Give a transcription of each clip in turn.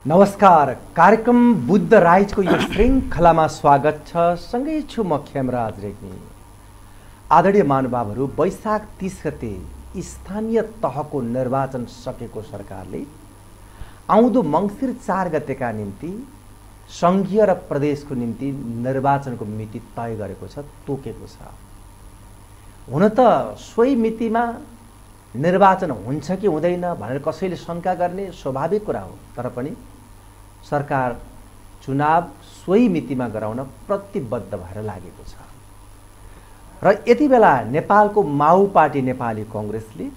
नमस्कार, कार्यक्रम बुद्ध राइजको यो श्रृङ्खलामा स्वागत छ। सँगै छु म खेमराज रेग्मी। आदरणीय महानुभावहरू, वैशाख 30 गते स्थानीय तहको निर्वाचन सकेको सरकारले आउँदो मङ्सिर 4 गतेका निम्ति सङ्घीय र प्रदेशको निम्ति निर्वाचनको मिति तय गरेको छ, तोकेको छ। हुन त सोही मितिमा निर्वाचन हुन्छ कि हुँदैन भनेर कसैले शङ्का गर्ने स्वाभाविक कुरा हो, तर पनि सरकार चुनाव सोही मितिमा गराउन प्रतिबद्ध भएर लागेको छ। र यति बेला नेपालको माओ पार्टी नेपाली कङ्ग्रेसले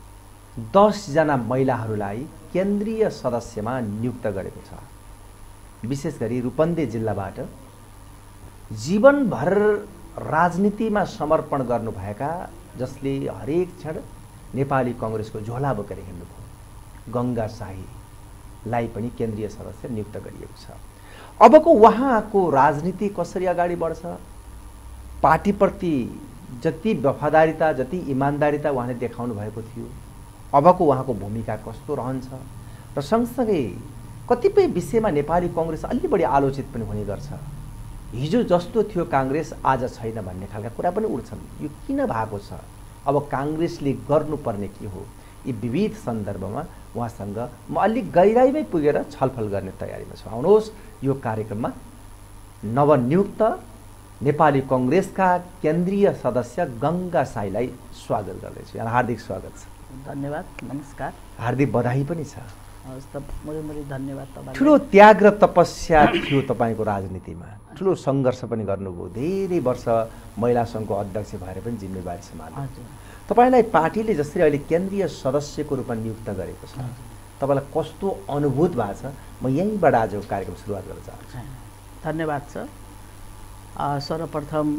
10 जना महिलाहरूलाई केन्द्रीय सदस्यमा नियुक्त गरेको छ। विशेष गरी रूपन्देही जिल्लाबाट जीवनभर राजनीतिमा समर्पण गर्नुभएका, जसले हरेक क्षण नेपाली कङ्ग्रेसको झोला बोकेर हिँड्नुभयो, गङ्गा शाहीलाई पनि केन्द्रीय सदस्य नियुक्त गरिएको छ। अबको उहाँको राजनीति कसरी अगाडि बढ्छ, पार्टीप्रति जति वफादारिता, जति इमान्दारिता उहाँले देखाउनु भएको थियो, अबको उहाँको भूमिका कस्तो रहन्छ र सँगसँगै कतिपय विषयमा नेपाली कङ्ग्रेस अलि बढी आलोचित पनि हुने गर्छ। हिजो जस्तो थियो काङ्ग्रेस आज छैन भन्ने खालका कुरा पनि उठ्छन्। यो किन भएको छ, अब काङ्ग्रेसले गर्नुपर्ने के हो, यी विविध सन्दर्भमा उहाँसँग म अलिक गहिराइमै पुगेर छलफल गर्ने तयारीमा छु। आउनुहोस्, यो कार्यक्रममा नवनियुक्त नेपाली कङ्ग्रेसका केन्द्रीय सदस्य गङ्गा शाहीलाई स्वागत गर्दैछु। यहाँ हार्दिक स्वागत छ। धन्यवाद, नमस्कार। हार्दिक बधाई पनि छ। धन्यवाद। तपाईँ ठुलो त्याग र तपस्या थियो तपाईँको राजनीतिमा, ठुलो सङ्घर्ष पनि गर्नुभयो। धेरै वर्ष महिला सङ्घको अध्यक्ष भएर पनि जिम्मेवारी सम्हाल्नु। तपाईँलाई पार्टीले जसरी अहिले केन्द्रीय सदस्यको रूपमा नियुक्त गरेको छ, तपाईँलाई कस्तो अनुभूत भएको छ, म यहीँबाट आजको कार्यक्रम सुरुवात गर्न चाहन्छु। धन्यवाद छ। सर्वप्रथम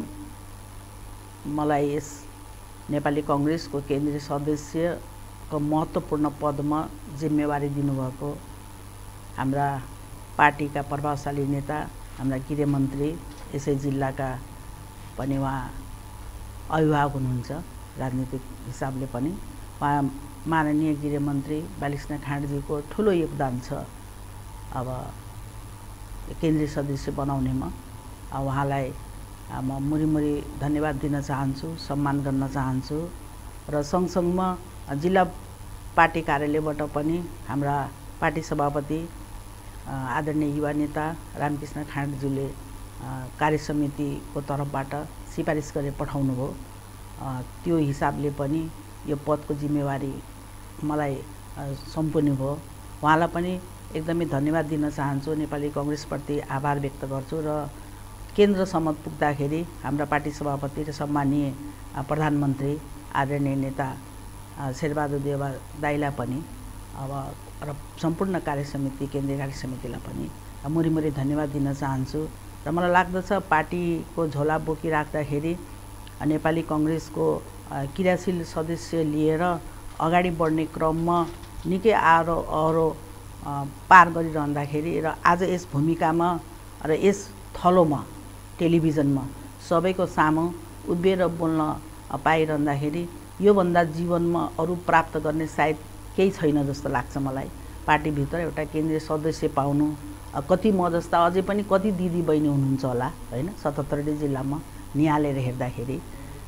मलाई यस नेपाली कङ्ग्रेसको केन्द्रीय सदस्यको महत्त्वपूर्ण पदमा जिम्मेवारी दिनुभएको हाम्रा पार्टीका प्रभावशाली नेता, हाम्रा गृहमन्त्री, यसै जिल्लाका पनि उहाँ अभिभावक हुनुहुन्छ राजनीतिक हिसाबले पनि। उहाँ माननीय गृहमन्त्री बालकृष्ण खाँडजीको ठुलो योगदान छ अब केन्द्रीय सदस्य बनाउनेमा। उहाँलाई म मुरी धन्यवाद दिन चाहन्छु, सम्मान गर्न चाहन्छु। र सँगसँगमा जिल्ला पार्टी कार्यालयबाट पनि हाम्रा पार्टी सभापति आदरणीय युवा नेता रामकृष्ण खाँडज्यूले कार्य समितिको तर्फबाट सिफारिस गरेर पठाउनु भयो। त्यो हिसाबले पनि यो पदको जिम्मेवारी मलाई सम्पन्न भयो। उहाँलाई पनि एकदमै धन्यवाद दिन चाहन्छु, नेपाली कङ्ग्रेसप्रति आभार व्यक्त गर्छु। र केन्द्रसम्म पुग्दाखेरि हाम्रा पार्टी सभापति र सम्मानीय प्रधानमन्त्री आदरणीय नेता शेरबहादुर देउवा दाइलाई पनि अब र सम्पूर्ण कार्य समिति, केन्द्रीय कार्य समितिलाई पनि मुरी धन्यवाद दिन चाहन्छु। र मलाई लाग्दछ पार्टीको झोला बोकिराख्दाखेरि नेपाली कङ्ग्रेसको क्रियाशील सदस्य लिएर अगाडि बढ्ने क्रममा निकै अरो पार गरिरहँदाखेरि र आज यस भूमिकामा र यस थलोमा टेलिभिजनमा सबैको सामु उभिएर बोल्न पाइरहँदाखेरि योभन्दा जीवनमा अरू प्राप्त गर्ने सायद केही छैन जस्तो लाग्छ मलाई। पार्टीभित्र एउटा केन्द्रीय सदस्य पाउनु, कति म जस्ता अझै पनि कति दिदी बहिनी हुनुहुन्छ होला होइन, 77 जिल्लामा निहालेर हेर्दाखेरि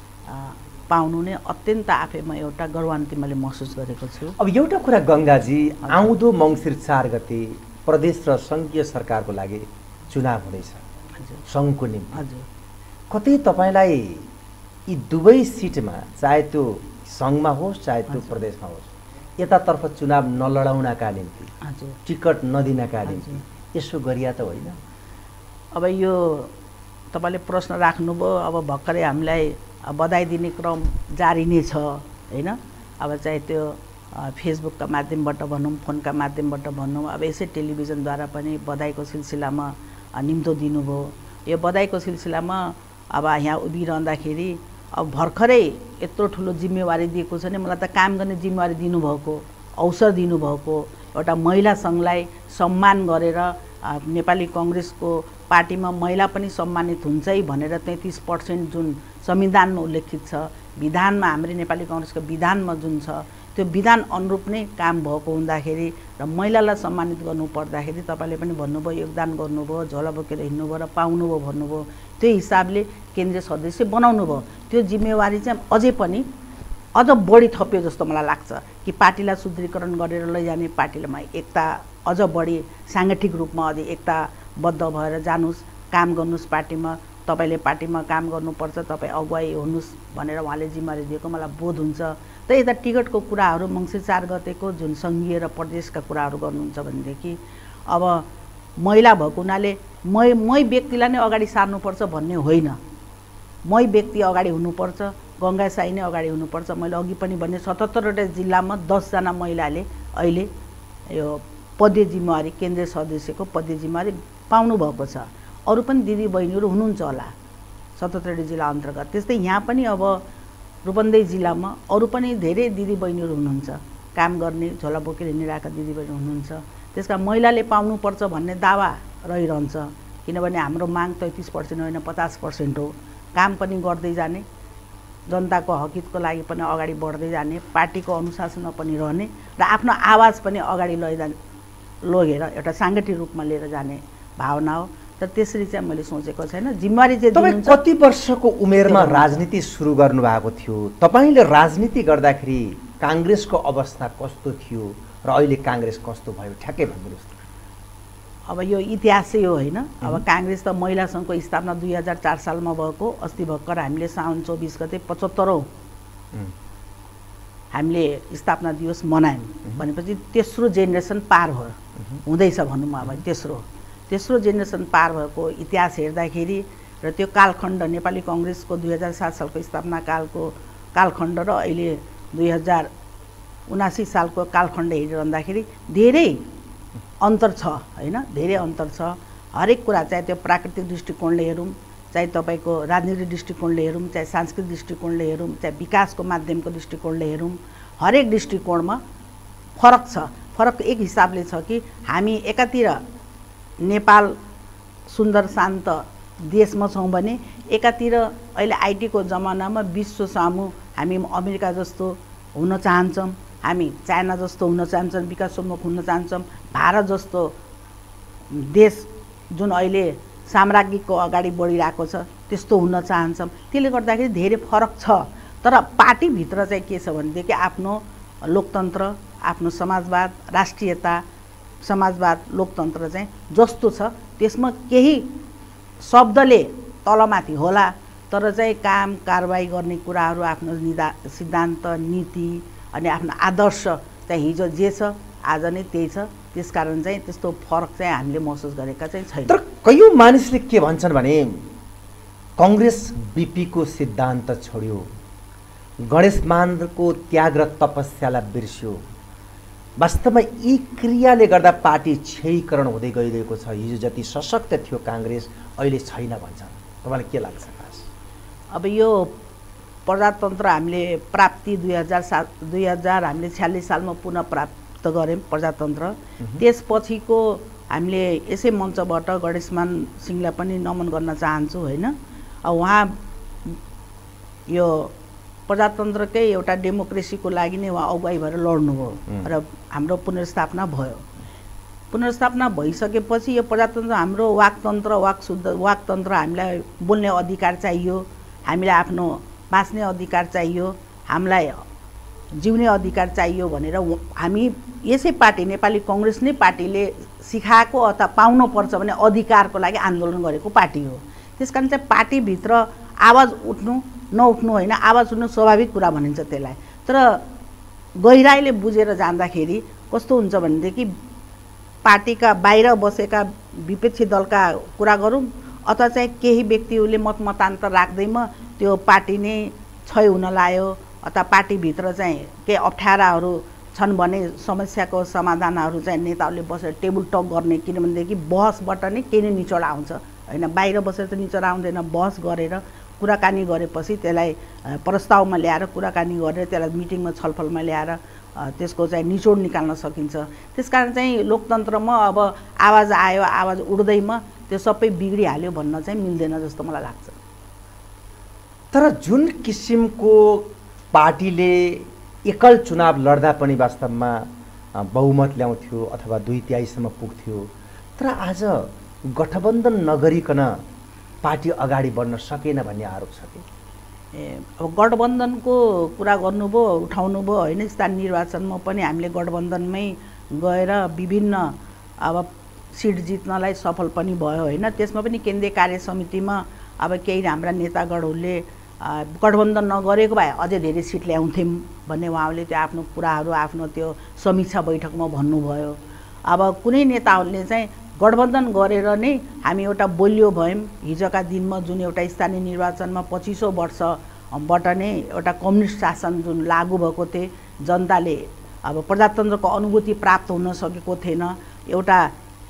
पाउनु नै अत्यन्त आफैमा एउटा गौरवान्वित मैले महसुस गरेको छु। अब एउटा कुरा गङ्गाजी, आउँदो मङ्सिर 4 गते प्रदेश र सङ्घीय सरकारको लागि चुनाव हुँदैछ सङ्घको निम्ति। हजुर, कतै तपाईँलाई यी दुवै सिटमा, चाहे त्यो सङ्घमा होस् चाहे त्यो प्रदेशमा होस्, यतातर्फ चुनाव नलडाउनका निम्ति, टिकट नदिनका निम्ति यसो गरिया त होइन? अब यो तपाईँले प्रश्न राख्नुभयो। अब भर्खरै हामीलाई बधाई दिने क्रम जारी नै छ होइन। अब चाहे त्यो फेसबुकका माध्यमबाट भनौँ, फोनका माध्यमबाट भनौँ, अब यसै टेलिभिजनद्वारा पनि बधाईको सिलसिलामा निम्तो दिनुभयो। यो बधाईको सिलसिलामा अब यहाँ उभिरहँदाखेरि अब भर्खरै यत्रो ठुलो जिम्मेवारी दिएको छ नि, मलाई त काम गर्ने जिम्मेवारी दिनुभएको, अवसर दिनुभएको, एउटा महिला सङ्घलाई सम्मान गरेर नेपाली कङ्ग्रेसको पार्टीमा महिला पनि सम्मानित हुन्छ है भनेर 33% जुन संविधानमा उल्लेखित छ, विधानमा हाम्रो नेपाली कङ्ग्रेसको विधानमा जुन छ, त्यो विधान अनुरूप नै काम भएको हुँदाखेरि र महिलालाई सम्मानित गर्नु पर्दाखेरि तपाईँले पनि भन्नुभयो योगदान गर्नुभयो, झोला बोकेर हिँड्नुभयो र पाउनुभयो भन्नुभयो, त्यो हिसाबले केन्द्रीय सदस्य बनाउनु भयो। त्यो जिम्मेवारी चाहिँ अझै पनि अझ बढी थप्यो जस्तो मलाई लाग्छ कि पार्टीलाई सुदृढीकरण गरेर लैजाने, पार्टीमा एकता अझ बढी साङ्गठिक रूपमा अझै एकताबद्ध भएर जानुहोस्, काम गर्नुहोस् पार्टीमा, तपाईँले पार्टीमा काम गर्नुपर्छ, तपाईँ अगुवाई हुनुहोस् भनेर उहाँले जिम्मेवारी दिएको मलाई बोध हुन्छ। र यता टिकटको कुराहरू मङ्सिर 4 गतेको जुन सङ्घीय र प्रदेशका कुराहरू गर्नुहुन्छ भनेदेखि अब महिला भएको हुनाले मै व्यक्तिलाई नै अगाडि सार्नुपर्छ भन्ने होइन, मै व्यक्ति अगाडि हुनुपर्छ, गङ्गा साई नै अगाडि हुनुपर्छ। मैले अघि पनि भने 77वटा जिल्लामा 10 जना महिलाले अहिले यो पदीय जिम्मेवारी, केन्द्रीय सदस्यको पदीय जिम्मेवारी पाउनुभएको छ। अरू पनि दिदी बहिनीहरू हुनुहुन्छ होला 77 जिल्ला अन्तर्गत। त्यस्तै यहाँ पनि अब रूपन्देही जिल्लामा अरू पनि धेरै दिदी बहिनीहरू हुनुहुन्छ, काम गर्ने, झोला बोकेर हिँडिरहेका दिदी बहिनी हुनुहुन्छ। त्यसका महिलाले पाउनुपर्छ भन्ने दावा रहिरहन्छ, किनभने हाम्रो माग 33% होइन 50% हो। काम पनि गर्दै जाने, जनताको हकितको लागि पनि अगाडि बढ्दै जाने, पार्टीको अनुशासनमा पनि रहने र आफ्नो आवाज पनि अगाडि लगेर एउटा साङ्गठिक रूपमा लिएर जाने भावना हो। र त्यसरी चाहिँ मैले सोचेको छैन। जिम्मेवारी चाहिँ तपाईँ कति वर्षको उमेरमा राजनीति सुरु गर्नुभएको थियो? तपाईँले राजनीति गर्दाखेरि काङ्ग्रेसको अवस्था कस्तो थियो र अहिले काङ्ग्रेस कस्तो भयो, ठ्याक्कै भनिदिनुहोस्। अब यो इतिहासै हो होइन। अब काङ्ग्रेस त महिला सङ्घको स्थापना 2004 सालमा भएको। अस्ति भर्खर हामीले साउन 24 गते 75औं हामीले स्थापना दिवस मनायौँ भनेपछि तेस्रो जेनेरेसन पार भयो, हुँदैछ भनौँ। अब तेस्रो जेनेरेसन पार भएको इतिहास हेर्दाखेरि र त्यो कालखण्ड नेपाली कङ्ग्रेसको 2007 सालको स्थापना कालखण्ड र अहिले 2079 सालको कालखण्ड हेरिरहँदाखेरि धेरै अन्तर छ होइन, धेरै अन्तर छ। हरेक कुरा चाहे त्यो प्राकृतिक दृष्टिकोणले हेरौँ, चाहे तपाईँको राजनीतिक दृष्टिकोणले हेरौँ, चाहे सांस्कृतिक दृष्टिकोणले हेरौँ, चाहे विकासको माध्यमको दृष्टिकोणले हेरौँ, हरेक दृष्टिकोणमा फरक छ। फरक एक हिसाबले छ कि हामी एकातिर नेपाल सुन्दर शान्त देशमा छौँ भने एकातिर अहिले आइटीको जमानामा विश्व सामु हामी अमेरिका जस्तो हुन चाहन्छौँ, हामी चाइना जस्तो हुन चाहन्छौँ, विकासोन्मुख हुन चाहन्छौँ, भारत जस्तो देश जुन अहिले साम्राज्यको अगाडि बढिरहेको छ त्यस्तो हुन चाहन्छौँ। त्यसले गर्दाखेरि धेरै फरक छ। तर पार्टीभित्र चाहिँ के छ भनेदेखि आफ्नो लोकतन्त्र, आफ्नो समाजवाद, राष्ट्रियता, समाजवाद, लोकतन्त्र चाहिँ जस्तो छ त्यसमा केही शब्दले तलमाथि होला, तर चाहिँ काम कारबाही गर्ने कुराहरू, आफ्नो सिद्धान्त, नीति अनि आफ्नो आदर्श चाहिँ हिजो जे छ आज नै त्यही छ। त्यसकारण चाहिँ त्यस्तो फरक चाहिँ हामीले महसुस गरेका चाहिँ छैन। तर कयौँ मानिसले के भन्छन् भने कङ्ग्रेस बीपीको सिद्धान्त छोड्यो, गणेश मानको त्याग र तपस्यालाई बिर्स्यो। वास्तवमा यी क्रियाले गर्दा पार्टी क्षयीकरण हुँदै गइरहेको छ। हिजो जति सशक्त थियो काङ्ग्रेस अहिले छैन भन्छन्। तपाईँलाई के लाग्छ? अब यो प्रजातन्त्र हामीले प्राप्ति 2000 हामीले 46 सालमा पुनः प्राप्त गऱ्यौँ प्रजातन्त्र। त्यसपछिको हामीले यसै मञ्चबाट गणेशमान सिंहलाई पनि नमन गर्न चाहन्छु होइन। उहाँ यो प्रजातन्त्रकै एउटा डेमोक्रेसीको लागि नै उहाँ अगुवाई भएर लड्नुभयो र हाम्रो पुनर्स्थापना भयो। पुनर्स्थापना भइसकेपछि यो प्रजातन्त्र हाम्रो वाकतन्त्र हामीलाई बोल्ने अधिकार चाहियो, हामीलाई आफ्नो बाँच्ने अधिकार चाहियो, हामीलाई जिउने अधिकार चाहियो भनेर हामी यसै पार्टी नेपाली कङ्ग्रेस नै पार्टीले सिकाएको अथवा पाउनुपर्छ भने अधिकारको लागि आन्दोलन गरेको पार्टी हो। त्यसकारण चाहिँ पार्टीभित्र आवाज उठ्नु नउठ्नु होइन, आवाज उठ्नु स्वाभाविक कुरा भनिन्छ त्यसलाई। तर गहिराईले बुझेर जाँदाखेरि कस्तो हुन्छ भनेदेखि पार्टीका बाहिर बसेका विपक्षी दलका कुरा गरौँ अथवा चाहिँ केही व्यक्तिहरूले मतमतान्तर राख्दैमा त्यो पार्टी नै क्षय हुन लाग्यो अथवा पार्टीभित्र चाहिँ केही अप्ठ्याराहरू छन् भने समस्याको समाधानहरू चाहिँ नेताहरूले बसेर टेबल टक गर्ने, किनभनेदेखि बहसबाट नै केही नै निचोड आउँछ होइन। बाहिर बसेर त निचोड आउँदैन, बहस गरेर कुराकानी गरेपछि त्यसलाई प्रस्तावमा ल्याएर कुराकानी गरेर त्यसलाई मिटिङमा छलफलमा ल्याएर त्यसको चाहिँ निचोड निकाल्न सकिन्छ। त्यसकारण चाहिँ लोकतन्त्रमा अब आवाज आयो, आवाज उड्दैमा त्यो सबै बिग्रिहाल्यो भन्न चाहिँ मिल्दैन जस्तो मलाई लाग्छ। तर जुन किसिमको पार्टीले एकल चुनाव लड्दा पनि वास्तवमा बहुमत ल्याउँथ्यो अथवा 2/3 पुग्थ्यो। तर आज गठबन्धन नगरिकन पार्टी अगाडि बढ्न सकेन भन्ने आरोप छ कि? अब गठबन्धनको कुरा गर्नुभयो, उठाउनुभयो होइन। स्थानीय निर्वाचनमा पनि हामीले गठबन्धनमै गएर विभिन्न अब सिट जित्नलाई सफल पनि भयो होइन। त्यसमा पनि केन्द्रीय कार्य समितिमा अब केही हाम्रा नेतागणहरूले गठबन्धन नगरेको भए अझै धेरै सिट ल्याउँथ्यौँ भन्ने उहाँले त्यो आफ्नो कुराहरू आफ्नो त्यो समीक्षा बैठकमा भन्नुभयो। अब कुनै नेताहरूले चाहिँ गठबन्धन गरेर नै हामी एउटा बलियो भयौँ। हिजोका दिनमा जुन एउटा स्थानीय निर्वाचनमा 25औं वर्षबाट नै एउटा कम्युनिस्ट शासन जुन लागू भएको थिए, जनताले अब प्रजातन्त्रको अनुभूति प्राप्त हुन सकेको थिएन। एउटा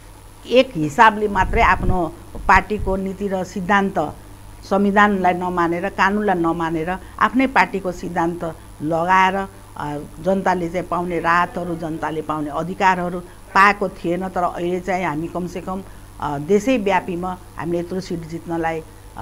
एक हिसाबले मात्रै आफ्नो पार्टीको नीति र सिद्धान्त, संविधानलाई नमानेर, कानुनलाई नमानेर आफ्नै पार्टीको सिद्धान्त लगाएर जनताले चाहिँ पाउने राहतहरू, जनताले पाउने अधिकारहरू पाएको थिएन। तर अहिले चाहिँ हामी कमसेकम देशैव्यापीमा हामीले यत्रो सिट जित्नलाई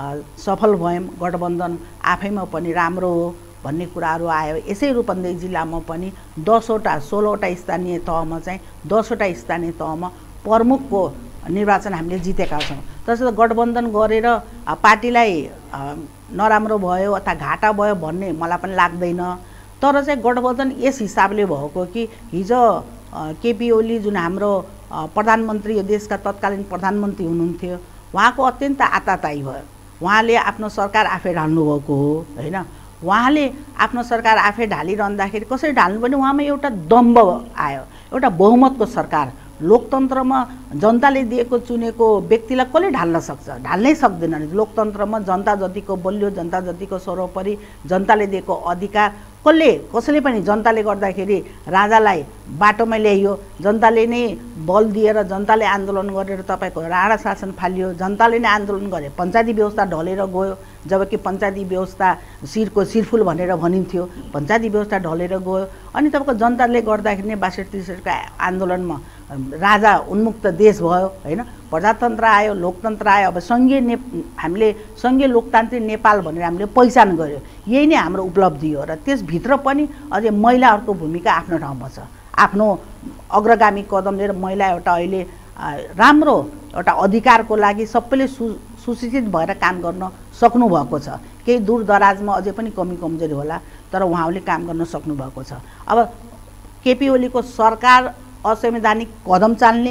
सफल भयौँ। गठबन्धन आफैमा पनि राम्रो हो भन्ने कुराहरू आयो। यसै रूपन्देही जिल्लामा पनि 10वटा 16वटा स्थानीय तहमा चाहिँ 10वटा स्थानीय तहमा प्रमुखको निर्वाचन हामीले जितेका छौँ। त्यसैले गठबन्धन गरेर पार्टीलाई नराम्रो भयो अथवा घाटा भयो भन्ने मलाई पनि लाग्दैन। तर चाहिँ गठबन्धन यस हिसाबले भएको कि हिजो केपी ओली जुन हाम्रो प्रधानमन्त्री, यो देशका तत्कालीन प्रधानमन्त्री हुनुहुन्थ्यो, उहाँको अत्यन्त आताताई भयो। उहाँले आफ्नो सरकार आफै ढाल्नुभएको हो होइन। उहाँले आफ्नो सरकार आफै ढालिरहँदाखेरि कसरी ढाल्नु पनि उहाँमा एउटा दम्भ आयो। एउटा बहुमतको सरकार, लोकतन्त्रमा जनताले दिएको चुनेको व्यक्तिलाई कसले ढाल्न सक्छ? ढाल्नै सक्दैन। लोकतन्त्रमा जनता जतिको बलियो, जनता जतिको सर्वोपरि जनताले दिएको अधिकार कसैले पनि जनताले गर्दाखेरि राजालाई बाटोमा ल्याइयो, जनताले नै बल दिएर, जनताले आन्दोलन गरेर तपाईँको राणा शासन फालियो, जनताले नै आन्दोलन गरे, पञ्चायती व्यवस्था ढलेर गयो। जबकि पञ्चायती व्यवस्था शिरको शिरफुल भनेर भनिन्थ्यो, पञ्चायती व्यवस्था ढलेर गयो। अनि तपाईँको जनताले गर्दाखेरि नै 62-63 आन्दोलनमा राजा उन्मुक्त देश भयो होइन। प्रजातन्त्र आयो, लोकतन्त्र आयो। अब हामीले सङ्घीय लोकतान्त्रिक नेपाल भनेर हामीले पहिचान गऱ्यो। यही नै हाम्रो उपलब्धि हो। र त्यसभित्र पनि अझै महिलाहरूको भूमिका आफ्नो ठाउँमा छ। आफ्नो अग्रगामी कदम लिएर महिला एउटा अहिले राम्रो एउटा अधिकारको लागि सबैले सुशिक्षित भएर काम गर्न सक्नुभएको छ। केही दूरदराजमा अझै पनि कमी कमजोरी होला, तर उहाँहरूले काम गर्न सक्नुभएको छ। अब केपी ओलीको सरकार असंवैधानिक कदम चाल्ने,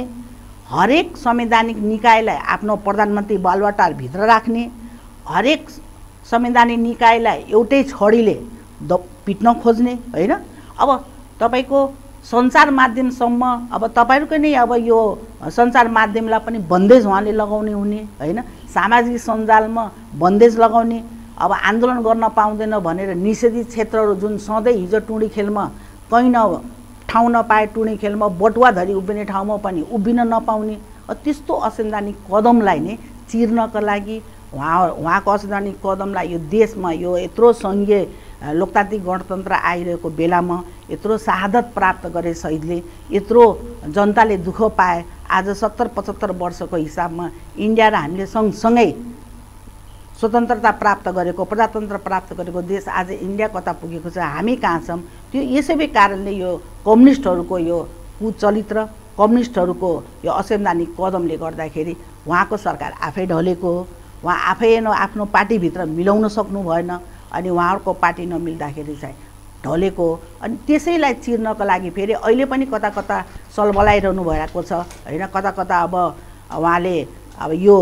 हरेक संवैधानिक निकायलाई आफ्नो प्रधानमन्त्री बालुवाटारभित्र राख्ने, हरेक संवैधानिक निकायलाई एउटै छडीले पिट्न खोज्ने होइन। अब तपाईँको सञ्चार माध्यमसम्म अब तपाईँहरूको नै अब यो सञ्चार माध्यमलाई पनि बन्देज उहाँले लगाउने हुने होइन। सामाजिक सञ्जालमा बन्देज लगाउने, अब आन्दोलन गर्न पाउँदैन भनेर निषेधित क्षेत्रहरू जुन सधैँ हिजो टुँडी खेलमा कहीँ ठाउँ नपाए, टुँडी खेलमा बटुवाधरी उभिने ठाउँमा पनि उभिन नपाउने, त्यस्तो असंवैधानिक कदमलाई नै चिर्नका लागि उहाँको असंवैधानिक कदमलाई यो देशमा यो यत्रो सङ्घीय लोकतान्त्रिक गणतन्त्र आइरहेको बेलामा यत्रो शहादत प्राप्त गरे शहीदले, यत्रो जनताले दुःख पाए। आज 70-75 वर्षको हिसाबमा इन्डिया र हामीले सँगसँगै स्वतन्त्रता प्राप्त गरेको, प्रजातन्त्र प्राप्त गरेको देश आज इन्डिया कता पुगेको छ, हामी कहाँ छौँ? त्यो यसै कारणले यो कम्युनिस्टहरूको यो कुचरित्र, कम्युनिस्टहरूको यो असंवैधानिक कदमले गर्दाखेरि उहाँको सरकार आफै ढलेको हो। उहाँ आफै आफ्नो पार्टीभित्र मिलाउन सक्नु भएन, अनि उहाँहरूको पार्टी नमिल्दाखेरि चाहिँ ढलेको हो। अनि त्यसैलाई चिर्नको लागि फेरि अहिले पनि कता कता सलबलाइरहनु भएको छ होइन। कता कता अब उहाँले अब यो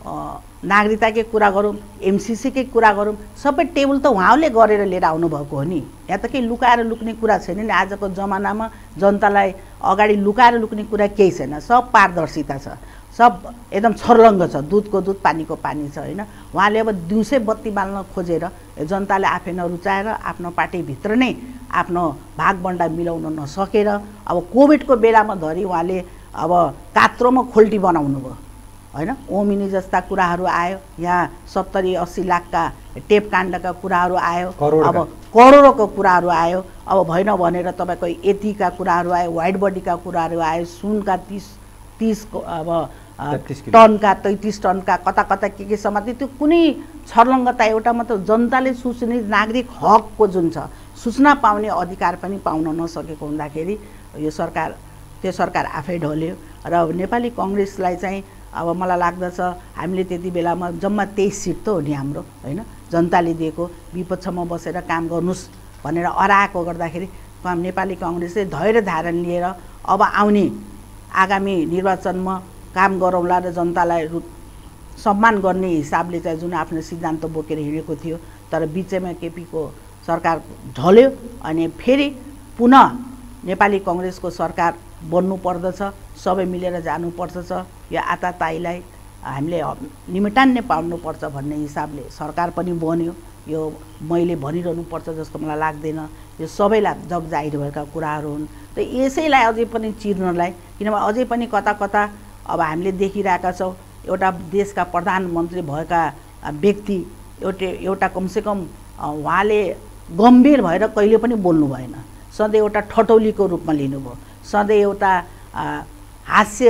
नागरिकताकै कुरा गरौँ, एमसिसीकै कुरा गरौँ, सबै टेबल त उहाँले गरेर लिएर आउनुभएको हो नि। यहाँ त केही लुकाएर लुक्ने कुरा छैन नि। आजको जमानामा जनतालाई अगाडि लुकाएर लुक्ने कुरा केही छैन। सब पारदर्शिता छ, सब एकदम छर्लङ्ग छ, दुधको दुध पानीको पानी छ होइन। उहाँले अब दिउँसै बत्ती बाल्न खोजेर जनताले आफै नरुचाएर आफ्नो पार्टीभित्र नै आफ्नो भागबन्डा मिलाउन नसकेर अब कोभिडको बेलामा धरि उहाँले अब कात्रोमा खोल्टी बनाउनु भयो होइन। ओमिनी जस्ता कुराहरू आयो, यहाँ 70-80 लाखका टेप काण्डका कुराहरू आयो, अब करोडको कुराहरू आयो। अब भएन भनेर तपाईँको एथीका कुराहरू आयो, व्हाइट बडीका कुराहरू आयो, सुनका 30 अब टनका 33 टनका कता कता के समाते त्यो कुनै छर्लङ्गता एउटा मात्र जनताले सूचनीय नागरिक हकको जुन छ सूचना पाउने अधिकार पनि पाउन नसकेको हुँदाखेरि यो सरकार त्यो सरकार आफै ढल्यो र नेपाली कांग्रेसलाई चाहिँ अब मलाई लाग्दछ हामीले त्यति बेलामा जम्मा 23 सिट त हो नि हाम्रो हैन जनताले दिएको विपक्षमा बसेर काम गर्नुस् भनेर अराएको गर्दाखेरि नेपाली कांग्रेसले धैर्य धारण लिएर अब आउने आगामी निर्वाचनमा काम गरौँला र जनतालाई सम्मान गर्ने हिसाबले चाहिँ जुन आफ्नो सिद्धान्त बोकेर हिँडेको थियो तर बीचैमा केपीको सरकार ढल्यो अनि फेरि पुनः नेपाली कांग्रेसको सरकार बन्नु पर्दछ सबै मिलेर जानु पर्दछ यो आताताईलाई हामीले निमेटान्ने पाउनुपर्छ भन्ने हिसाबले सरकार पनि बन्यो यो मैले भनिरहनु पर्छ जस्तो मलाई लाग्दैन यो सबैलाई जगजाहिर भएका कुराहरू हुन् त यसैलाई अझै पनि चिर्नलाई किनभने अझै पनि कता कता अब हामीले देखिरहेका छौँ एउटा देशका प्रधानमन्त्री भएका व्यक्ति एउटा कमसेकम उहाँले गम्भीर भएर कहिले पनि बोल्नु भएन सधैँ एउटा ठटौलीको रूपमा लिनुभयो सधैँ एउटा हास्य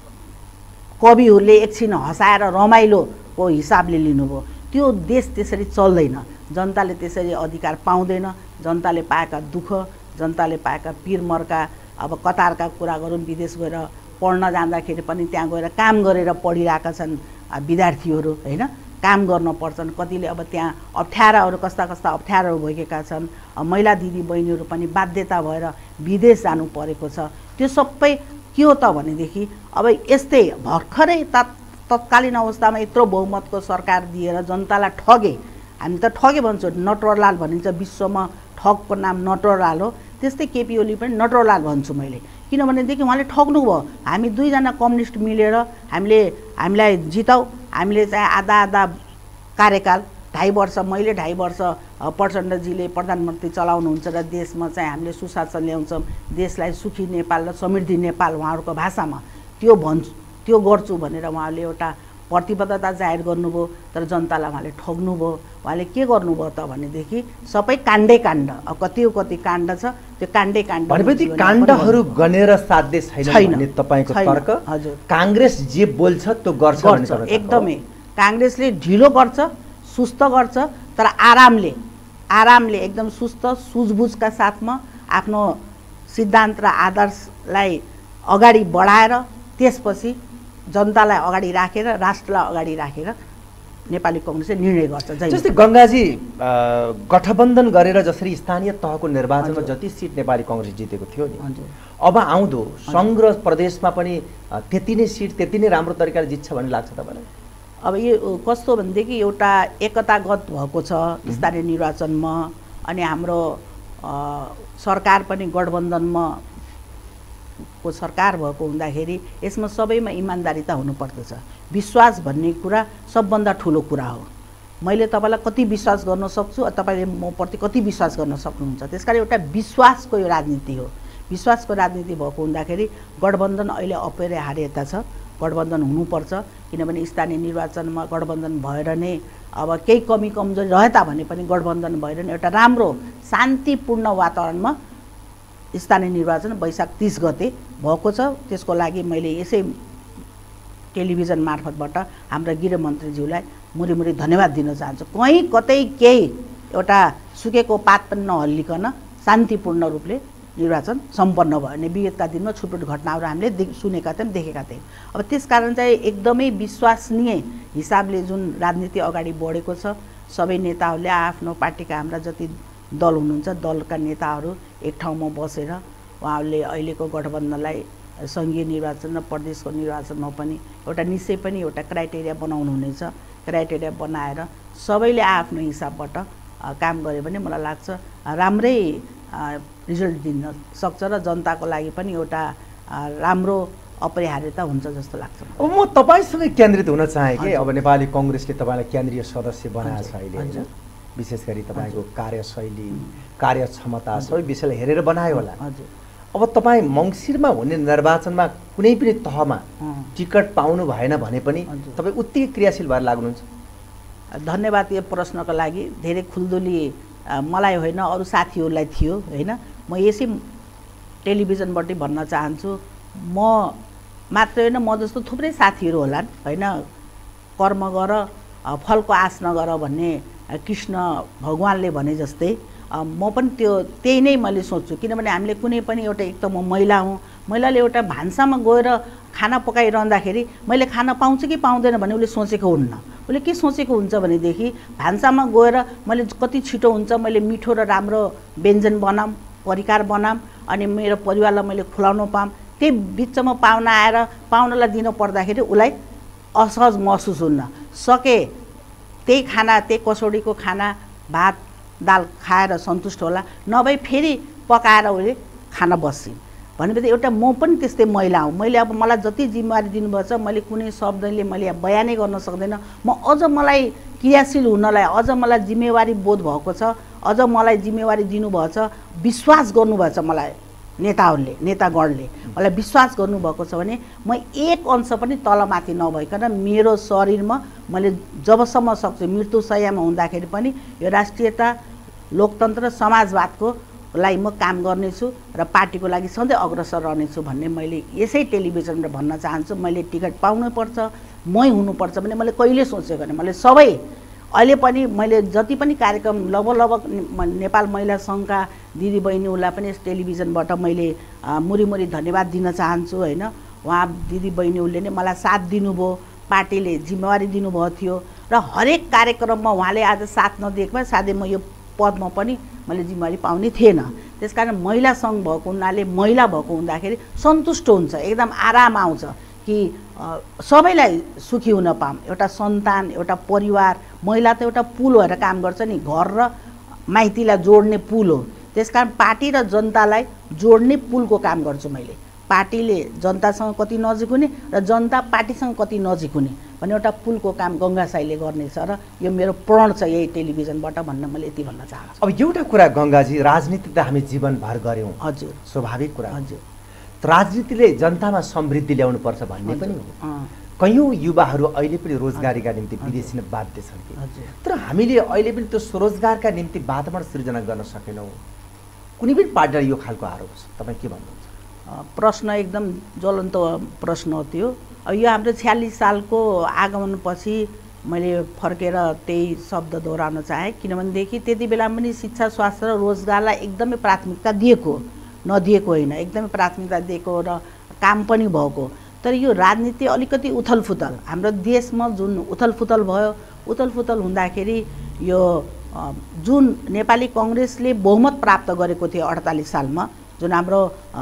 कविहरूले एकछिन हँसाएर रमाइलोको हिसाबले लिनुभयो त्यो देश त्यसरी चल्दैन जनताले त्यसरी अधिकार पाउँदैन जनताले पाएका दुःख जनताले पाएका पीरमर्का अब कतारका कुरा गरौँ विदेश गएर पढ्न जाँदाखेरि पनि त्यहाँ गएर काम गरेर पढिरहेका छन् विद्यार्थीहरू हैन काम गर्न पर्छन् कतिले अब त्यहाँ अप्ठ्याराहरू कस्ता कस्ता अप्ठ्याराहरू भइरहेका छन् महिला दिदी बहिनीहरू पनि बाध्यता भएर विदेश जानु परेको छ त्यो सबै के हो त भनेदेखि अब यस्तै भर्खरै तत्कालीन अवस्थामा यत्रो बहुमतको सरकार दिएर जनतालाई ठगे हामी त ठगे भन्छौँ नटवरलाल भनिन्छ विश्वमा ठगको नाम नटवरलाल हो त्यस्तै केपी ओली पनि नटवरलाल भन्छु मैले किनभनेदेखि उहाँले ठग्नुभयो हामी दुईजना कम्युनिस्ट मिलेर हामीलाई जिताऊ हामीले चाहिँ आधा आधा कार्यकाल 2.5 वर्ष मैले 2.5 वर्ष प्रचण्डजीले प्रधानमन्त्री चलाउनुहुन्छ र देशमा चाहिँ हामीले सुशासन ल्याउँछौँ देशलाई सुखी नेपाल र समृद्धि नेपाल उहाँहरूको भाषामा त्यो गर्छु भनेर उहाँले एउटा प्रतिबद्धता जाहेर गर्नुभयो तर जनतालाई उहाँले ठग्नुभयो उहाँले के गर्नुभयो त भनेदेखि सबै काण्डै काण्ड अब कति काण्ड छ त्यो काण्डै काण्ड भनेपछि काण्डहरू गनेर साध्य छैन भन्ने तपाईको तर्क हजुर कांग्रेस जे बोल्छ त्यो गर्छ भन्ने एकदमै कांग्रेसले ढिलो गर्छ सुस्त गर्छ तर आरामले एकदम सुस्त सुझबुझका साथमा आफ्नो सिद्धान्त र आदर्शलाई अगाडि बढाएर त्यसपछि जनतालाई अगाडि राखेर राष्ट्रलाई अगाडि राखेर नेपाली कांग्रेसले निर्णय गर्छ जस्तै गंगाजी गठबन्धन गरेर जसरी स्थानीय तहको निर्वाचनमा जति सिट नेपाली कांग्रेस जितेको थियो नि अब आउँदो संघ र प्रदेशमा पनि त्यति नै सिट त्यति नै राम्रो तरिकाले जित्छ भन्ने लाग्छ तपाईलाई अब यो कस्तो भनेदेखि एउटा एकतागत भएको छ स्थानीय निर्वाचनमा अनि हाम्रो सरकार पनि गठबन्धनमा को सरकार भएको हुँदाखेरि यसमा सबैमा इमानदारीता हुनुपर्दछ विश्वास भन्ने कुरा सबभन्दा ठुलो कुरा हो मैले तपाईलाई कति विश्वास गर्न सक्छु तपाईले म प्रति कति विश्वास गर्न सक्नुहुन्छ त्यसकारण एउटा विश्वासको यो राजनीति हो विश्वासको राजनीति भएको हुँदाखेरि गठबन्धन अहिले अपरिहार्यता छ गठबन्धन हुनुपर्छ किनभने स्थानीय निर्वाचनमा गठबन्धन भएर नै अब केही कमी कमजोरी रहे ताभने पनि गठबन्धन भएर नै एउटा राम्रो शान्तिपूर्ण वातावरणमा स्थानीय निर्वाचन वैशाख 30 गते भएको छ त्यसको लागि मैले यसै टेलिभिजन मार्फतबाट हाम्रा गृहमन्त्रीज्यूलाई मुरी धन्यवाद दिन चाहन्छु कहीँ कतै केही एउटा सुकेको पात पनि नहल्लिकन शान्तिपूर्ण रूपले निर्वाचन सम्पन्न भयो भने विगतका दिनमा छुटपुट घटनाहरू हामीले सुनेका थियौँ देखेका थियौँ अब त्यसकारण चाहिँ एकदमै विश्वसनीय हिसाबले जुन राजनीति अगाडि बढेको छ सबै नेताहरूले आफ्नो पार्टीका हाम्रा जति दल हुनुहुन्छ दलका नेताहरू एक ठाउँमा बसेर उहाँहरूले अहिलेको गठबन्धनलाई संघीय निर्वाचन र प्रदेशको निर्वाचनमा पनि एउटा निश्चय पनि एउटा क्राइटेरिया बनाउनु हुनेछ क्राइटेरिया बनाएर सबैले आफ्नो हिसाबबाट काम गरे भने मलाई लाग्छ राम्रै रिजल्ट दिन सक्छ र जनताको लागि पनि एउटा राम्रो अपरिहार्यता हुन्छ जस्तो लाग्छ अब म तपाईसँग केन्द्रित हुन चाहे कि अब नेपाली कांग्रेसले तपाईलाई केन्द्रीय सदस्य बनाएको छ अहिले हैन विशेष गरी तपाईको कार्यशैली कार्यक्षमता सबै विषयलाई हेरेर बनायो होला हजुर अब तपाई मंसिरमा हुने निर्वाचनमा कुनै पनि तहमा टिकट पाउनु भएन भने पनि तपाई उत्तिकै क्रियाशील भएर लाग्नुहुन्छ धन्यवाद यो प्रश्नको लागि धेरै खुल्दुली मलाई होइन अरू साथीहरूलाई थियो हैन म यसै टेलिभिजनबाट भन्न चाहन्छु म मात्र होइन, म जस्तो थुप्रै साथीहरू होलान् होइन। कर्म गर फलको आश नगर भन्ने कृष्ण भगवानले भने जस्तै म पनि त्यही नै मैले सोच्छु। किनभने हामीले कुनै पनि एउटा, एक त म महिला हुँ, महिलाले एउटा भान्सामा गएर खाना पकाइरहँदाखेरि मैले खाना पाउँछु कि पाउँदैन भने उसले सोचेको हुन्न। उसले के सोचेको हुन्छ भनेदेखि भान्सामा गएर मैले कति छिटो हुन्छ मैले मिठो र राम्रो व्यञ्जन बनाऊँ, परिकार बनाऊँ, अनि मेरो परिवारलाई मैले खुलाउन पाऊँ। त्यही बिचमा पाहुना आएर पाहुनालाई दिन पर्दाखेरि उसलाई असहज महसुस हुन्न। सके त्यही खाना, त्यही कसौडीको खाना भात दाल खाएर सन्तुष्ट होला, नभए फेरि पकाएर उसले खान बस्छिन् भनेपछि एउटा म पनि त्यस्तै महिला हुँ। मैले अब मलाई जति जिम्मेवारी दिनुभएको छ मैले कुनै शब्दले मैले बयानै गर्न सक्दैन। म अझ मलाई क्रियाशील हुनलाई अझ मलाई जिम्मेवारी बोध भएको छ, अझ मलाई जिम्मेवारी दिनुभएको छ, विश्वास गर्नुभएको छ मलाई नेताहरूले, नेतागणले मलाई विश्वास गर्नुभएको छ भने म एक अंश पनि तलमाथि नभइकन मेरो शरीरमा मैले जबसम्म सक्छु मृत्युशय्यामा हुँदाखेरि पनि यो राष्ट्रियता, लोकतन्त्र, समाजवादको लाई म काम गर्नेछु र पार्टीको लागि सधैँ अग्रसर रहनेछु भन्ने मैले यसै टेलिभिजनमा भन्न चाहन्छु। मैले टिकट पाउनुपर्छ, मै हुनुपर्छ भने मैले कहिले सोचेको छैन। मैले सबै अहिले पनि मैले जति पनि कार्यक्रम लगभग नेपाल महिला सङ्घका दिदीबहिनीहरूलाई पनि यस टेलिभिजनबाट मैले मुरी धन्यवाद दिन चाहन्छु होइन। उहाँ दिदीबहिनीहरूले नै मलाई साथ दिनुभयो, पार्टीले जिम्मेवारी दिनुभएको थियो र हरेक कार्यक्रममा उहाँले आज साथ नदिएको भए साथै म यो पदमा पनि मैले जिम्मेवारी पाउने थिएन। त्यसकारण महिला सङ्घ भएको हुनाले, महिला भएको हुँदाखेरि सन्तुष्ट हुन्छ, एकदम आराम आउँछ कि सबैलाई सुखी हुन पाऊँ। एउटा सन्तान, एउटा परिवार, महिला त एउटा पुल भएर काम गर्छ नि, घर र माइतीलाई जोड्ने पुल हो। त्यसकारण पार्टी र जनतालाई जोड्ने पुलको काम गर्छु मैले। पार्टीले जनतासँग कति नजिक हुने र जनता पार्टीसँग कति नजिक हुने भन्ने एउटा पुलको काम गङ्गा साईले गर्नेछ र यो मेरो प्रण छ यही टेलिभिजनबाट भन्न मैले यति भन्न चाहन्छु। अब एउटा कुरा गङ्गाजी, राजनीति त हामी जीवनभर गऱ्यौँ, हजुर, स्वाभाविक कुरा। हजुर, राजनीतिले जनतामा समृद्धि ल्याउनुपर्छ भन्ने पनि हो। कयौँ युवाहरू अहिले पनि रोजगारीका निम्ति विदेशी नै बाध्य छन् कि, तर हामीले अहिले पनि त्यो स्वरोजगारका निम्ति वातावरण सृजना गर्न सकेनौँ। कुनै पनि पार्टीलाई यो खालको आरोप छ, तपाईँ के भन्नुहुन्छ? प्रश्न एकदम ज्वलन्त प्रश्न हो त्यो। अब यो हाम्रो 46 सालको आगमनपछि मैले फर्केर त्यही शब्द दोहोऱ्याउन चाहेँ। किनभनेदेखि त्यति बेला पनि शिक्षा, स्वास्थ्य र रोजगारलाई एकदमै प्राथमिकता दिएको, नदिएको होइन, एकदमै प्राथमिकता दिएको र काम पनि भएको। तर यो राजनीति अलिकति उथलफुथल, हाम्रो देशमा जुन उथलफुथल भयो, उथलफुथल हुँदाखेरि यो जुन नेपाली कङ्ग्रेसले बहुमत प्राप्त गरेको थियो 48 सालमा, जुन हाम्रो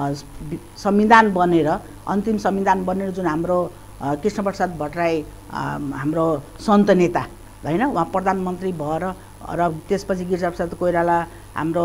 संविधान बनेर, अन्तिम संविधान बनेर जुन हाम्रो कृष्णप्रसाद भट्टराई हाम्रो सन्त नेता होइन, उहाँ प्रधानमन्त्री भएर र त्यसपछि गिरिजाप्रसाद कोइराला हाम्रो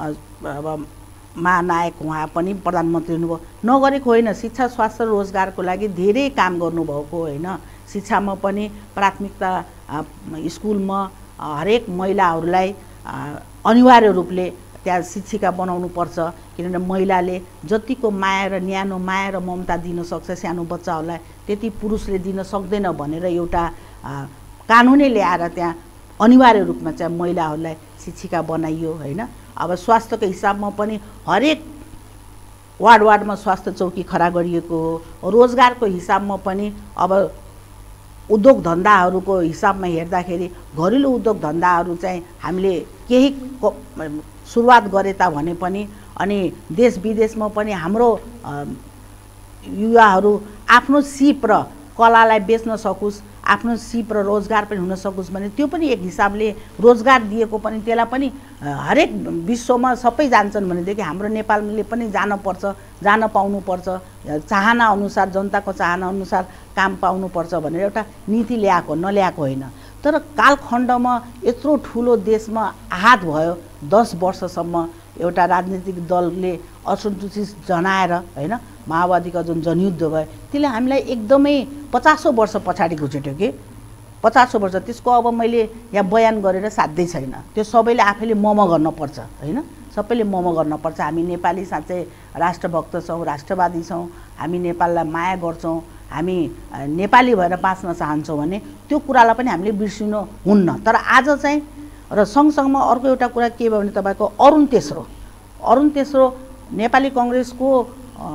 महानायक उहाँ पनि प्रधानमन्त्री हुनुभयो। नगरेको होइन, शिक्षा, स्वास्थ्य, रोजगारको लागि धेरै काम गर्नुभएको होइन। शिक्षामा पनि प्राथमिकता, स्कुलमा हरेक महिलाहरूलाई अनिवार्य रूपले त्यहाँ शिक्षिका बनाउनु पर्छ। किनभने महिलाले जतिको माया र न्यानो माया र ममता दिन सक्छ सानो बच्चाहरूलाई, त्यति पुरुषले दिन सक्दैन भनेर एउटा कानुनै ल्याएर त्यहाँ अनिवार्य रूपमा चाहिँ महिलाहरूलाई शिक्षिका बनाइयो होइन। अब स्वास्थ्यको हिसाबमा पनि हरेक वार्डमा स्वास्थ्य चौकी खडा गरिएको हो। रोजगारको हिसाबमा पनि अब उद्योग धन्दाहरूको हिसाबमा हेर्दाखेरि घरेलु उद्योग धन्दाहरू चाहिँ हामीले केही सुरुवात गरे ताभने पनि, अनि देश विदेशमा पनि हाम्रो युवाहरू आफ्नो सिप र कलालाई बेच्न सकोस्, आफ्नो सिप र रोजगार पनि हुन सकोस् भने त्यो पनि एक हिसाबले रोजगार दिएको पनि, त्यसलाई पनि हरेक विश्वमा सबै जान्छन् भनेदेखि हाम्रो नेपालले पनि जानुपर्छ, जान पाउनुपर्छ, चाहना अनुसार, जनताको चाहना अनुसार काम पाउनुपर्छ भनेर एउटा नीति ल्याएको, नल्याएको होइन। तर कालखण्डमा यत्रो ठुलो देशमा आहत भयो, 10 वर्षसम्म एउटा राजनीतिक दलले असन्तुष्टि जनाएर होइन, माओवादीका जुन जनयुद्ध भयो त्यसले हामीलाई एकदमै 50 वर्ष पछाडि घुचेट्यो कि 50 वर्ष। त्यसको अब मैले यहाँ बयान गरेर साध्यै छैन, त्यो सबैले आफैले मम गर्नुपर्छ होइन, सबैले मम गर्नुपर्छ। हामी नेपाली साँच्चै राष्ट्रभक्त छौँ, राष्ट्रवादी छौँ, हामी नेपाललाई माया गर्छौँ, हामी नेपाली भएर बाँच्न चाहन्छौँ भने त्यो कुरालाई पनि हामीले बिर्सिनु हुन्न। तर आज चाहिँ र सँगसँगमा अर्को एउटा कुरा के भयो भने तपाईँको अरुण तेस्रो नेपाली कङ्ग्रेसको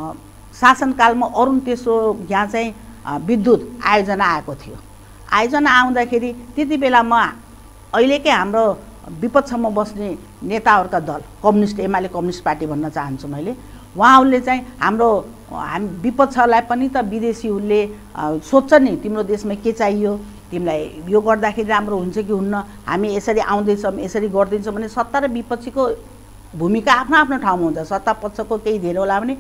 शासनकालमा अरुण तेस्रो यहाँ चाहिँ विद्युत आयोजना आएको थियो। आयोजना आउँदाखेरि त्यति बेलामा अहिलेकै हाम्रो विपक्षमा बस्ने नेताहरूका दल कम्युनिस्ट एमाले कम्युनिस्ट पार्टी भन्न चाहन्छु मैले, उहाँहरूले चाहिँ हामी विपक्षलाई पनि त विदेशीहरूले सोध्छ नि तिम्रो देशमा के चाहियो, तिमीलाई यो गर्दाखेरि राम्रो हुन्छ कि हुन्न, हामी यसरी आउँदैछौँ यसरी गरिदिन्छौँ भने सत्ता र विपक्षीको भूमिका आफ्नो आफ्नो ठाउँमा हुन्छ। सत्ता पक्षको केही धेरै होला भने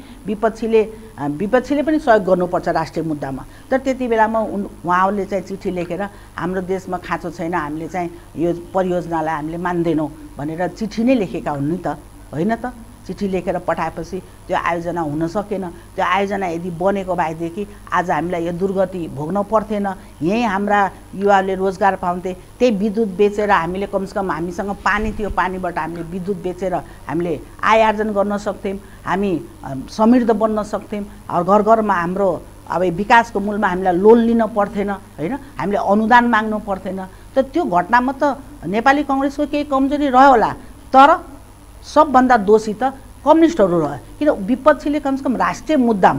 विपक्षीले पनि सहयोग गर्नुपर्छ राष्ट्रिय मुद्दामा। तर त्यति बेलामा उहाँहरूले चाहिँ चिठी लेखेर हाम्रो देशमा खाँचो छैन, हामीले चाहिँ यो परियोजनालाई हामीले मान्दैनौँ भनेर चिठी नै लेखेका हुन् नि त, होइन त? चिठी लेखेर पठाएपछि त्यो आयोजना हुन सकेन। त्यो आयोजना यदि बनेको भएदेखि आज हामीलाई यो दुर्गति भोग्न पर्थेन, यहीँ हाम्रा युवाहरूले रोजगार पाउँथे। त्यही विद्युत बेचेर हामीले कमसेकम हामीसँग पानी थियो, पानीबाट हामीले विद्युत बेचेर हामीले आय आर्जन गर्न सक्थ्यौँ, हामी समृद्ध बन्न सक्थ्यौँ। घर घरमा हाम्रो अब विकासको मूलमा हामीलाई लोन लिन पर्थेन, होइन, हामीले अनुदान माग्नु पर्थेन। त त्यो घटनामा त नेपाली कङ्ग्रेसको केही कमजोरी रह्यो होला, तर सबभन्दा दोषी त कम्युनिस्टहरू रह्यो। किन विपक्षीले कमसेकम राष्ट्रिय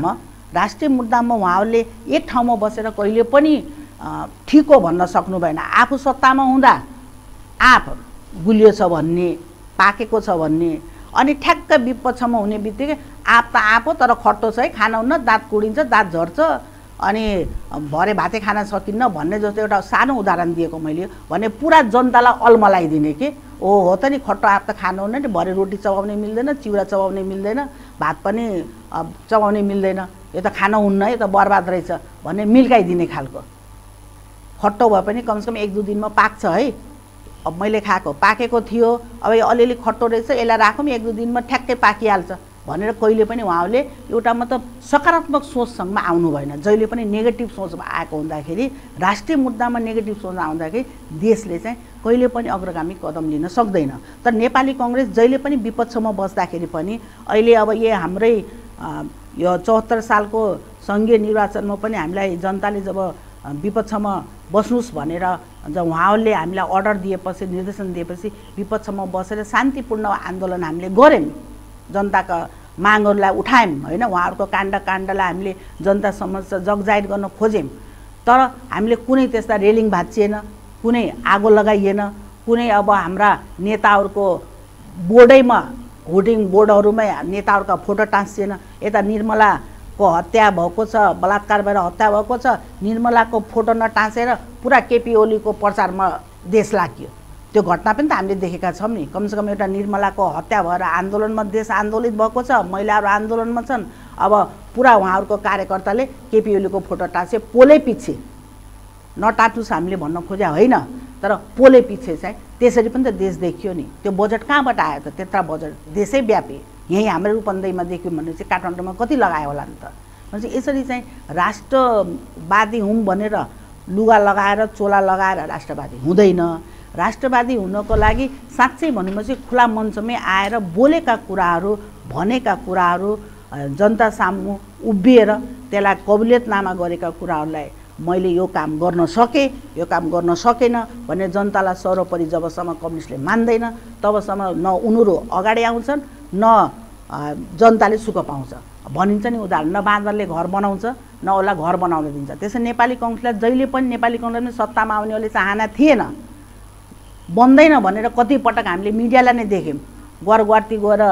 मुद्दामा उहाँहरूले एक ठाउँमा बसेर कहिले पनि ठिक हो भन्न सक्नु भएन। आफू सत्तामा हुँदा आँप गुलियो छ भन्ने, पाकेको छ भन्ने, अनि ठ्याक्क विपक्षमा हुने बित्तिकै आँप त आँप हो तर खट्टो छ है, खान हुन्न, दाँत कुडिन्छ, दाँत झर्छ, अनि भरे भातै खान सकिन्न भन्ने जस्तो एउटा सानो उदाहरण दिएको मैले भने पुरा जनतालाई अल्मलाइदिने के हो त नि, खट्टो आँप त खानु हुन्न नि, भरे रोटी चबाउने मिल्दैन, चिउरा चबाउने मिल्दैन, भात पनि चबाउने मिल्दैन, यो त खान हुन्न, यो त बर्बाद रहेछ भन्ने मिल्काइदिने खालको। खट्टो भए पनि कमसेकम 1-2 दिनमा पाक्छ है, अब मैले खाएको पाकेको थियो, अब यो अलिअलि खट्टो रहेछ यसलाई राखौँ 1-2 दिनमा ठ्याक्कै पाकिहाल्छ भनेर कहिले पनि उहाँहरूले एउटा मतलब सकारात्मक सोचसँगमा आउनु भएन। जहिले पनि नेगेटिभ सोचमा आएको हुँदाखेरि, राष्ट्रिय मुद्दामा नेगेटिभ सोच आउँदाखेरि देशले चाहिँ कहिले पनि अग्रगामी कदम लिन सक्दैन। तर नेपाली कङ्ग्रेस जहिले पनि विपक्षमा बस्दाखेरि पनि अहिले अब हाम्रै यो 74 सालको सङ्घीय निर्वाचनमा पनि हामीलाई जनताले जब विपक्षमा बस्नुस् भनेर जब उहाँहरूले हामीलाई अर्डर दिएपछि, निर्देशन दिएपछि विपक्षमा बसेर शान्तिपूर्ण आन्दोलन हामीले गऱ्यौँ, जनताका मागहरूलाई उठायौँ, होइन, उहाँहरूको काण्डलाई हामीले जनता समक्ष जगजाहिर गर्न खोज्यौँ। तर हामीले कुनै त्यस्ता रेलिङ भाँचिएन, कुनै आगो लगाइएन, कुनै अब हाम्रा नेताहरूको बोर्डैमा होर्डिङ बोर्डहरूमै नेताहरूका फोटो टाँसिएन। यता निर्मलाको हत्या भएको छ, बलात्कार भएर हत्या भएको छ, निर्मलाको फोटो नटाँसेर पुरा केपी ओलीको प्रचारमा देश लाग्यो। त्यो घटना पनि त हामीले देखेका छौँ नि। कमसेकम एउटा निर्मलाको हत्या भएर आन्दोलनमा देश आन्दोलित भएको छ, महिलाहरू आन्दोलनमा छन्, अब पुरा उहाँहरूको कार्यकर्ताले केपी ओलीको फोटो टाँसे, पोलै पछि नटाटुस् हामीले भन्न खोजे होइन, तर पोले पछि चाहिँ त्यसरी पनि त देश देखियो नि। त्यो बजेट कहाँबाट आयो त? त्यत्रा बजेट देशै व्यापी, यहीँ हाम्रो रूपन्देहीमा देख्यौँ भने चाहिँ काठमाडौँमा कति लगायो होला नि त? भनेपछि यसरी चाहिँ राष्ट्रवादी हुँ भनेर लुगा लगाएर चोला लगाएर राष्ट्रवादी हुँदैन। राष्ट्रवादी हुनको लागि साँच्चै भनौँ चाहिँ खुला मञ्चमै आएर बोलेका कुराहरू, भनेका कुराहरू, जनता सामु उभिएर त्यसलाई कबुलियतनामा गरेका कुराहरूलाई मैले यो काम गर्न सकेँ, यो काम गर्न सकेन भने जनतालाई सर्वोपरि जबसम्म कम्युनिस्टले मान्दैन तबसम्म न उनीहरू अगाडि आउँछन् न जनताले सुख पाउँछ। भनिन्छ नि उदाहरण, न बाँदरले घर बनाउँछ न उसलाई घर बनाउन दिन्छ। त्यसै नेपाली कङ्ग्रेसलाई जहिले पनि नेपाली कङ्ग्रेसले सत्तामा आउनेहरूले चाहना थिएन, बन्दैन भनेर कतिपटक हामीले मिडियालाई नै देख्यौँ। गरगर्ती गएर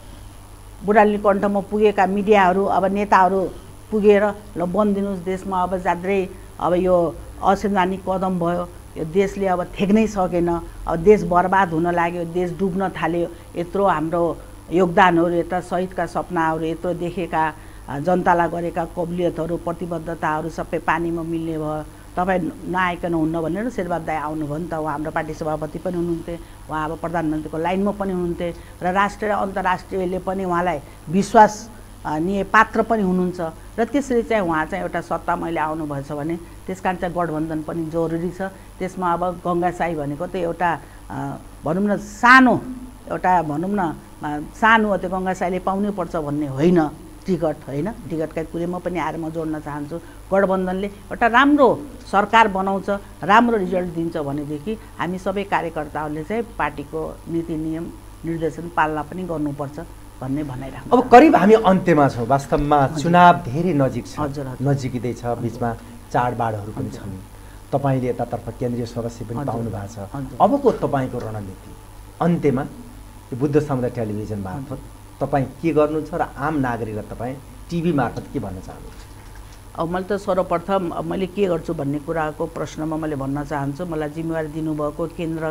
बुढाली कण्ठमा पुगेका मिडियाहरू, अब नेताहरू पुगेर ल बन्दिनुहोस् देशमा, अब जात्रै अब यो असंवैधानिक कदम भयो, यो देशले अब थेक्नै सकेन, अब देश बर्बाद हुन लाग्यो, देश डुब्न थाल्यो, यत्रो हाम्रो योगदानहरू, यता शहीदका सपनाहरू, यत्रो देखेका जनतालाई गरेका कबुलियतहरू, प्रतिबद्धताहरू सबै पानीमा मिल्ने भयो, तपाईँ नआइकन हुन्न भनेर शेरबहादुर दाइ आउनुभयो नि त। उहाँ हाम्रो पार्टी सभापति पनि हुनुहुन्थे, उहाँ अब प्रधानमन्त्रीको लाइनमा पनि हुनुहुन्थे र राष्ट्रिय र अन्तर्राष्ट्रियले पनि उहाँलाई विश्वास निय पात्र पनि हुनुहुन्छ। र त्यसरी चाहिँ उहाँ चाहिँ एउटा सत्तामा अहिले आउनुभएछ भने त्यस कारण चाहिँ गठबन्धन पनि जरुरी छ। त्यसमा अब गङ्गासाई भनेको त एउटा भनौँ न सानो एउटा भनौँ न सानो त्यो गङ्गासाईले पाउनै पर्छ भन्ने होइन, टिकट होइन, टिकटका कुरामा पनि आएर म जोड्न चाहन्छु। गठबन्धनले एउटा राम्रो सरकार बनाउँछ, राम्रो रिजल्ट दिन्छ भनेदेखि हामी सबै कार्यकर्ताहरूले चाहिँ पार्टीको नीति नियम निर्देशन पालना पनि गर्नुपर्छ। भन्ने भनाइराख्नु। अब करिब हामी अन्त्यमा छौँ। वास्तवमा चुनाव धेरै नजिक छ, हजुर, हजुर। नजिकै छ, बिचमा चाडबाडहरू पनि छन्। तपाईँले यतातर्फ केन्द्रीय सदस्य पनि पाउनु भएको छ। अबको तपाईँको रणनीति अन्त्यमा यो बुद्ध समुदाय टेलिभिजन मार्फत तपाईँ के गर्नुहुन्छ र आम नागरिकलाई तपाईँ टिभी मार्फत के भन्न चाहनुहुन्छ? अब मैले त सर्वप्रथम मैले के गर्छु भन्ने कुराको प्रश्नमा मैले भन्न चाहन्छु, मलाई जिम्मेवारी दिनुभएको केन्द्र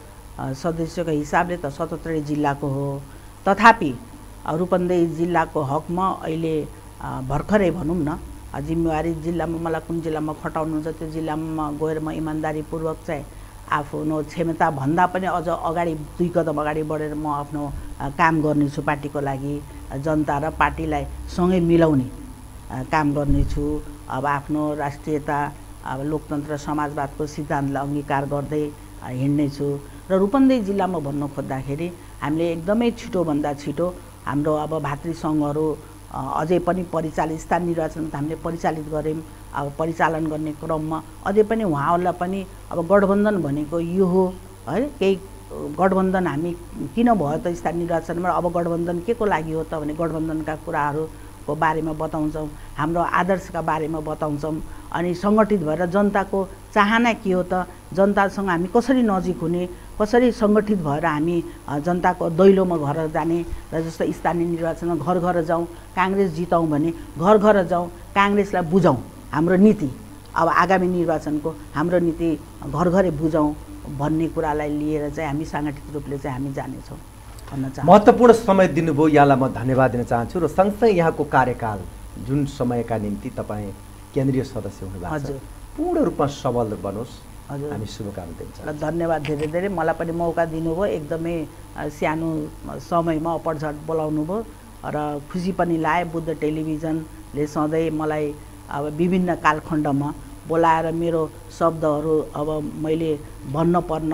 सदस्यको हिसाबले त 77 जिल्लाको हो। तथापि रूपन्देही जिल्लाको हकमा अहिले भर्खरै भनौँ न जिम्मेवारी जिल्लामा मलाई कुन जिल्लामा खटाउनुहुन्छ त्यो जिल्लामा गएर म इमान्दारीपूर्वक चाहिँ आफ्नो क्षमता भन्दा पनि अझ अगाडि 2 कदम अगाडि बढेर म आफ्नो काम गर्नेछु। पार्टीको लागि जनता र पार्टीलाई सँगै मिलाउने काम गर्नेछु। अब आफ्नो राष्ट्रियता अब लोकतन्त्र समाजवादको सिद्धान्तलाई अङ्गीकार गर्दै हिँड्नेछु। र रूपन्देही जिल्लामा भन्नु खोज्दाखेरि हामीले एकदमै छिटोभन्दा छिटो हाम्रो अब भातृ सङ्घहरू अझै पनि परिचालित स्थानीय निर्वाचन त हामीले परिचालित गऱ्यौँ। अब परिचालन गर्ने क्रममा अझै पनि उहाँहरूलाई पनि अब गठबन्धन भनेको यो हो है, केही गठबन्धन हामी किन भयो त स्थानीय निर्वाचनमा, अब गठबन्धन के को लागि हो त भने गठबन्धनका कुराहरूको बारेमा बताउँछौँ, हाम्रो आदर्शका बारेमा बताउँछौँ। अनि सङ्गठित भएर जनताको चाहना के हो त, जनतासँग हामी कसरी नजिक हुने, कसरी सङ्गठित भएर हामी जनताको दैलोमा घर जाने र जस्तो स्थानीय निर्वाचनमा घर घर जाउँ, काङ्ग्रेस जिताउँ भने घर घर जाउँ, काङ्ग्रेसलाई बुझाउँ हाम्रो नीति। अब आगामी निर्वाचनको हाम्रो नीति घर घरै बुझाउँ भन्ने कुरालाई लिएर चाहिँ हामी साङ्गठित रूपले चाहिँ हामी जानेछौँ भन्न चाहन्छु। महत्त्वपूर्ण समय दिनुभयो, यहाँलाई म धन्यवाद दिन चाहन्छु। र सँगसँगै यहाँको कार्यकाल जुन समयका निम्ति तपाईँ केन्द्रीय सदस्य हुनुभएको छ पूर्ण रूपमा सबल बनोस्, हामी शुभकामना दिन्छौँ। र धन्यवाद धेरै धेरै, मलाई पनि मौका दिनुभयो। एकदमै सानो समयमा अपरझट बोलाउनु भयो र खुसी पनि लाग्यो। बुद्ध टेलिभिजनले सधैँ मलाई अब विभिन्न कालखण्डमा बोलाएर मेरो शब्दहरू अब मैले भन्न पर्न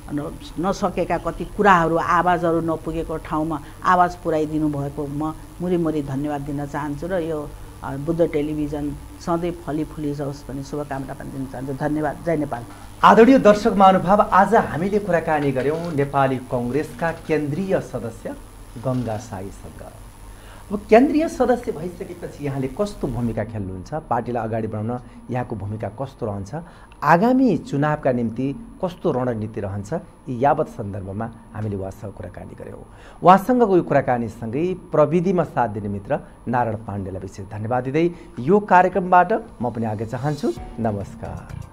नसकेका कति कुराहरू, आवाजहरू नपुगेको ठाउँमा आवाज पुर्याइदिनु भएको म मुरी धन्यवाद दिन चाहन्छु। र यो बुद्ध टेलिभिजन सधैँ फली जाओस् भन्ने शुभकामना पनि दिन चाहन्छु। धन्यवाद। जय नेपाल। आदरणीय दर्शक महानुभाव, आज हामीले कुराकानी गऱ्यौँ नेपाली कङ्ग्रेसका केन्द्रीय सदस्य गङ्गा साईसँग। अब केन्द्रीय सदस्य भइसकेपछि यहाँले कस्तो भूमिका खेल्नुहुन्छ, पार्टीलाई अगाडि बढाउन यहाँको भूमिका कस्तो रहन्छ, आगामी चुनावका निम्ति कस्तो रणनीति रहन्छ, यी यावत सन्दर्भमा हामीले उहाँसँग कुराकानी गऱ्यौँ। उहाँसँगको यो कुराकानीसँगै प्रविधिमा साथ दिने मित्र नारायण पाण्डेलाई विशेष धन्यवाद दिँदै यो कार्यक्रमबाट म पनि आगे चाहन्छु। नमस्कार।